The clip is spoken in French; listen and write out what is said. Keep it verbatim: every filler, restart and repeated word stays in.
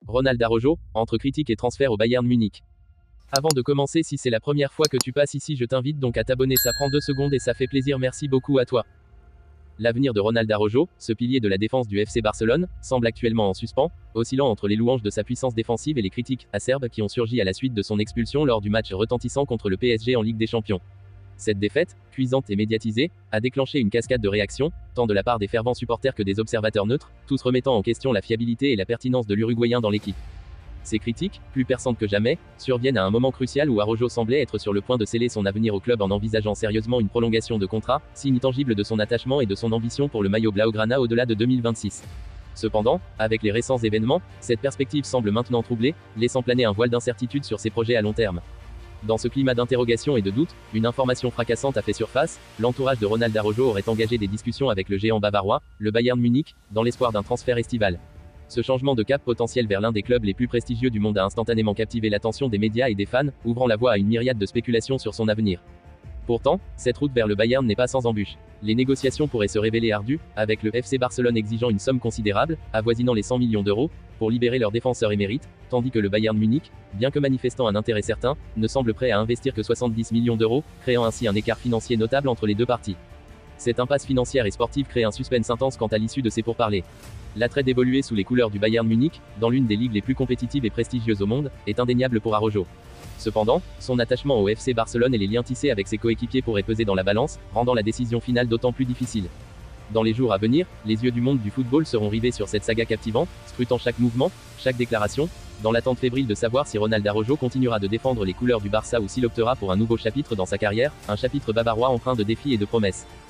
Ronald Araujo, entre critiques et transfert au Bayern Munich. Avant de commencer, si c'est la première fois que tu passes ici, je t'invite donc à t'abonner, ça prend deux secondes et ça fait plaisir, merci beaucoup à toi. L'avenir de Ronald Araujo, ce pilier de la défense du F C Barcelone, semble actuellement en suspens, oscillant entre les louanges de sa puissance défensive et les critiques acerbes qui ont surgi à la suite de son expulsion lors du match retentissant contre le P S G en Ligue des Champions. Cette défaite, cuisante et médiatisée, a déclenché une cascade de réactions, tant de la part des fervents supporters que des observateurs neutres, tous remettant en question la fiabilité et la pertinence de l'Uruguayen dans l'équipe. Ces critiques, plus perçantes que jamais, surviennent à un moment crucial où Araujo semblait être sur le point de sceller son avenir au club en envisageant sérieusement une prolongation de contrat, signe tangible de son attachement et de son ambition pour le maillot blaugrana au-delà de deux mille vingt-six. Cependant, avec les récents événements, cette perspective semble maintenant troublée, laissant planer un voile d'incertitude sur ses projets à long terme. Dans ce climat d'interrogation et de doute, une information fracassante a fait surface, l'entourage de Ronald Araujo aurait engagé des discussions avec le géant bavarois, le Bayern Munich, dans l'espoir d'un transfert estival. Ce changement de cap potentiel vers l'un des clubs les plus prestigieux du monde a instantanément captivé l'attention des médias et des fans, ouvrant la voie à une myriade de spéculations sur son avenir. Pourtant, cette route vers le Bayern n'est pas sans embûches. Les négociations pourraient se révéler ardues, avec le F C Barcelone exigeant une somme considérable, avoisinant les cent millions d'euros, pour libérer leur défenseur émérite, tandis que le Bayern Munich, bien que manifestant un intérêt certain, ne semble prêt à investir que soixante-dix millions d'euros, créant ainsi un écart financier notable entre les deux parties. Cette impasse financière et sportive crée un suspense intense quant à l'issue de ces pourparlers. L'attrait d'évoluer sous les couleurs du Bayern Munich, dans l'une des ligues les plus compétitives et prestigieuses au monde, est indéniable pour Araujo. Cependant, son attachement au F C Barcelone et les liens tissés avec ses coéquipiers pourraient peser dans la balance, rendant la décision finale d'autant plus difficile. Dans les jours à venir, les yeux du monde du football seront rivés sur cette saga captivante, scrutant chaque mouvement, chaque déclaration, dans l'attente fébrile de savoir si Ronald Araujo continuera de défendre les couleurs du Barça ou s'il optera pour un nouveau chapitre dans sa carrière, un chapitre bavarois empreint de défis et de promesses.